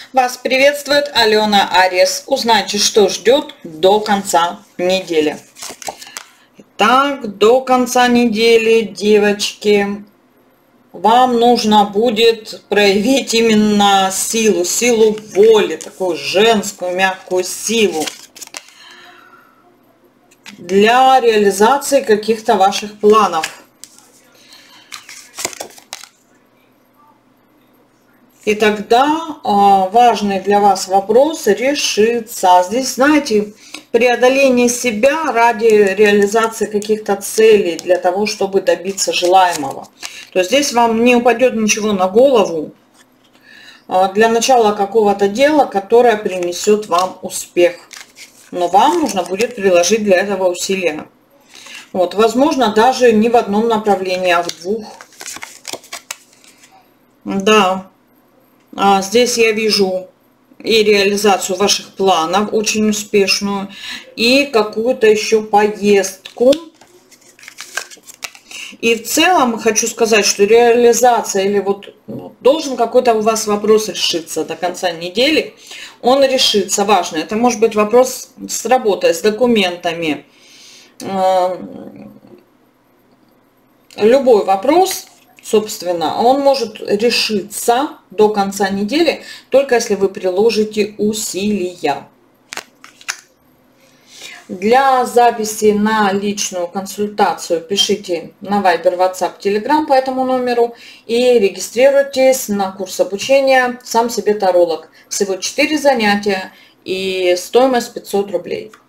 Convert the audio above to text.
Вас приветствует Алена Арес. Узнайте, что ждет до конца недели. Итак, до конца недели, девочки, вам нужно будет проявить именно силу воли, такую женскую, мягкую силу для реализации каких-то ваших планов. И тогда важный для вас вопрос решится. Здесь, знаете, преодоление себя ради реализации каких-то целей, для того, чтобы добиться желаемого. То есть здесь вам не упадет ничего на голову для начала какого-то дела, которое принесет вам успех. Но вам нужно будет приложить для этого усилия. Вот, возможно, даже не в одном направлении, а в двух. Да. Здесь я вижу и реализацию ваших планов, очень успешную, и какую-то еще поездку. И в целом хочу сказать, что реализация или вот должен какой-то у вас вопрос решиться до конца недели. Он решится, важно. Это может быть вопрос с работой, с документами. Любой вопрос, собственно, он может решиться до конца недели, только если вы приложите усилия. Для записи на личную консультацию пишите на Viber, WhatsApp, Telegram по этому номеру и регистрируйтесь на курс обучения «Сам себе таролог». Всего 4 занятия и стоимость 500 рублей.